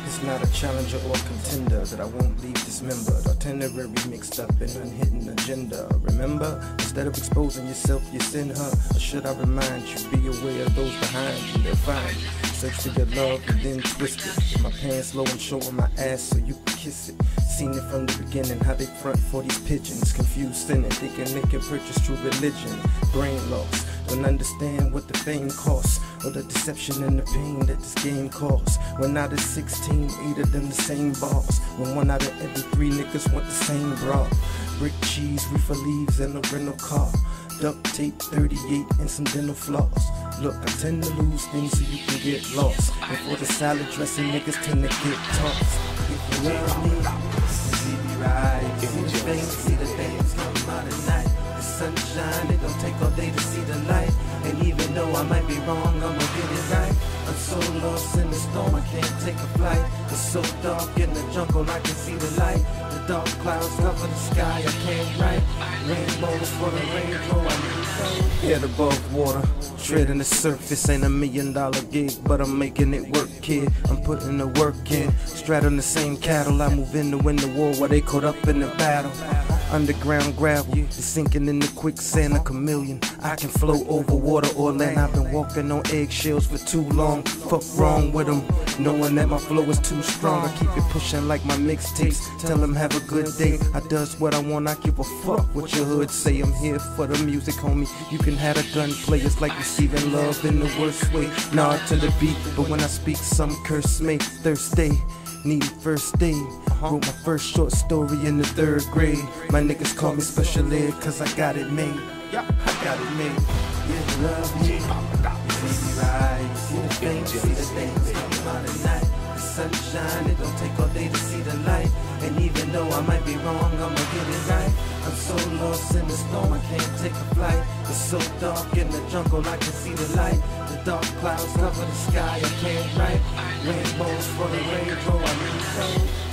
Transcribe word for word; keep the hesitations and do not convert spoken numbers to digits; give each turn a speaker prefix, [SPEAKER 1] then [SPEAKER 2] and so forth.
[SPEAKER 1] It's not a challenger or contender that I won't leave dismembered. Itinerary mixed up in unhidden agenda. Remember, instead of exposing yourself, you send her. Or should I remind you, be aware of those behind you, they'll find you. Search for your love and then twist it. In my pants low and showing my ass so you can kiss it. Seen it from the beginning, how they front for these pigeons. Confused sinning, thinking they can purchase true religion. Brain lost, don't understand what the fame costs, or the deception and the pain that this game caused. When out of sixteen, eight of them the same balls. When one out of every three niggas want the same bra. Brick cheese, reefer leaves, and a rental car. Duct tape, thirty-eight, and some dental floss. Look, I tend to lose things so you can get lost. Before the salad dressing, niggas tend to get tossed. If you love me, see me ride. See the things, see the things come out at night. The sunshine, it don't take all day to see the light. And even though I might be wrong, I'ma get it right. I'm so lost in the storm, I can't take a flight. It's so dark in the jungle, I can see the light. The dark clouds cover the sky, I can't write. Rainbows for the rainbow, I need so. Head above water, treading the surface. Ain't a million dollar gig, but I'm making it work, kid. I'm putting the work in. Straddling the same cattle, I move in to win the war while they caught up in the battle. Underground gravel, it's sinking in the quicksand, a chameleon. I can float over water or land. I've been walking on eggshells for too long. Fuck wrong with them, knowing that my flow is too strong. I keep it pushing like my mixtapes. Tell them have a good day. I does what I want, I give a fuck what your hood say. I'm here for the music, homie. You can have a gunplay. It's like receiving love in the worst way. Nod to the beat, but when I speak, some curse me. Thursday, need first aid. Wrote my first short story in the third grade. My niggas call me special ed cause I got it made. I got it made. Yeah, love me. You see me ride. See the things, see the things come out at night. The sunshine, it don't take all day to see the light. And even though I might be wrong, I'ma get it right. I'm so lost in the storm, I can't take a flight. It's so dark in the jungle, I can see the light. The dark clouds cover the sky, I can't write. Rainbows for the rainbow, I need so.